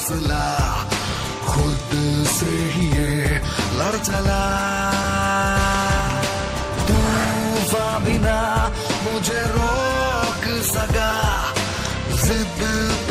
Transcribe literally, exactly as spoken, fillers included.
फासला खुद से ही ये लड़ चला। तूफान भी ना मुझे रोक सका, जिद